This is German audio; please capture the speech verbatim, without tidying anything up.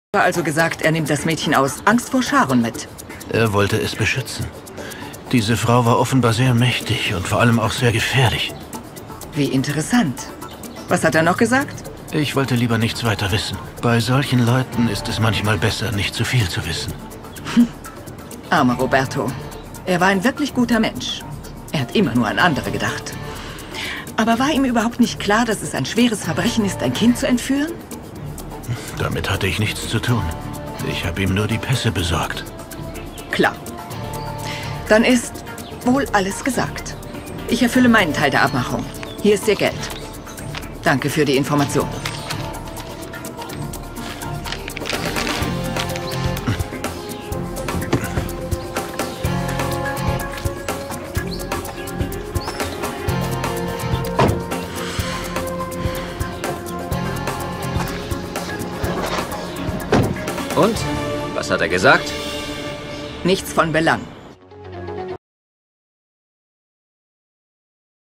Er hat also gesagt, er nimmt das Mädchen aus Angst vor Sharon mit. Er wollte es beschützen. Diese Frau war offenbar sehr mächtig und vor allem auch sehr gefährlich. Wie interessant. Was hat er noch gesagt? Ich wollte lieber nichts weiter wissen. Bei solchen Leuten ist es manchmal besser, nicht zu viel zu wissen. Hm. Armer Roberto. Er war ein wirklich guter Mensch. Er hat immer nur an andere gedacht. Aber war ihm überhaupt nicht klar, dass es ein schweres Verbrechen ist, ein Kind zu entführen? Damit hatte ich nichts zu tun. Ich habe ihm nur die Pässe besorgt. Klar. Dann ist wohl alles gesagt. Ich erfülle meinen Teil der Abmachung. Hier ist Ihr Geld. Danke für die Information. Und? Was hat er gesagt? Nichts von Belang.